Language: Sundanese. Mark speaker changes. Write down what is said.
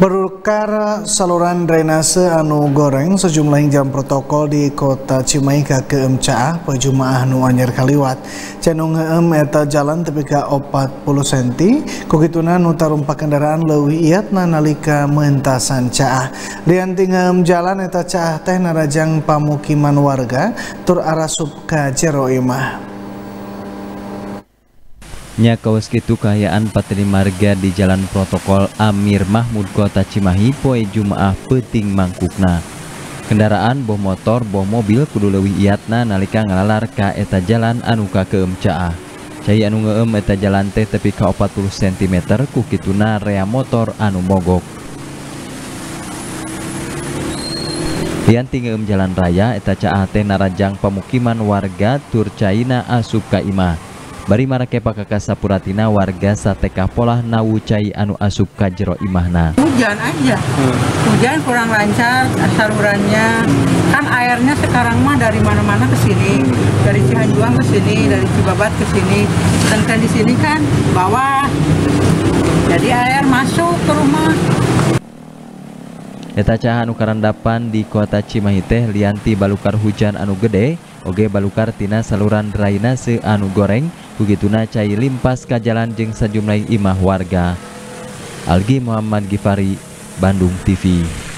Speaker 1: Berukar saluran drainase anu goreng sejumlah jam protokol di kota Cimahi kakeum caah poe Jumaah nu anyar kaliwat. Cenung ngeueum eta jalan tepi ka 40 cm, kukituna nu tarumpak kendaraan leuwih iatna nalika meuntasan caah. Lianti ngeueum jalan eta caah teh narajang pamukiman warga tur arasup ka jero imah.
Speaker 2: Nya kawas kitu kahayaan patri marga di Jalan Protokol Amir Mahmud Kota Cimahi poe Jumaah peuting mangkukna. Kendaraan boh motor boh mobil kudu leuwih iatna nalika ngalalar ka eta jalan anu kakeum caah. Cai anu ngeueum eta jalan teh tepi ka 40 cm ku kituna rea motor anu mogok. Lianti ngeueum jalan raya eta caah teh narajang pamukiman warga tur caina asup ka imah. Bari marake pakaka sapuratina warga sateka polah nawu cai anu asup ka jero imahna.
Speaker 3: Hujan aja, hujan kurang lancar salurannya. Kan airnya sekarang mah dari mana-mana ke sini, dari Cihanjuang ke sini, dari Cibabat ke sini. Dan di sini kan bawah, jadi air masuk ke rumah.
Speaker 2: Eta caah anu karandapan di kota Cimahi teh lianti balukar hujan anu gede, oge balukar tina saluran drainase anu goreng, kugituna cai limpas ka jalan jeung sajumlah imah warga. Algi Muhammad Gifari, Bandung TV.